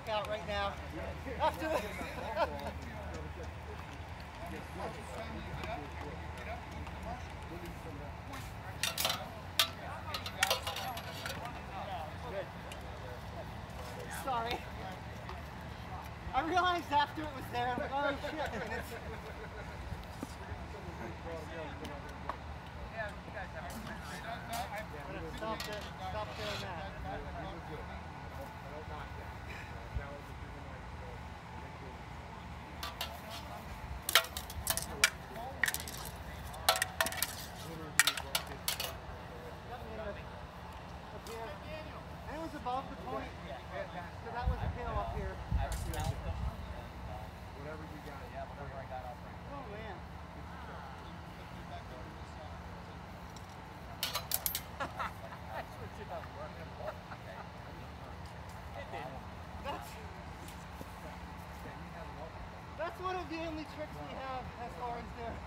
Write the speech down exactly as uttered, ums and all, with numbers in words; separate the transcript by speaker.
Speaker 1: suck out right now. After the Sorry. I realized after it was there, I'm like, oh shit. And it's... Stop, the, stop doing that. And it was above the point, so that was a hill up here.
Speaker 2: Whatever you got. Yeah, whatever I got, I'll bring it.
Speaker 1: Oh man.
Speaker 2: That's what you got working for. It didn't.
Speaker 1: That's, that's one of the only tricks we have as far as their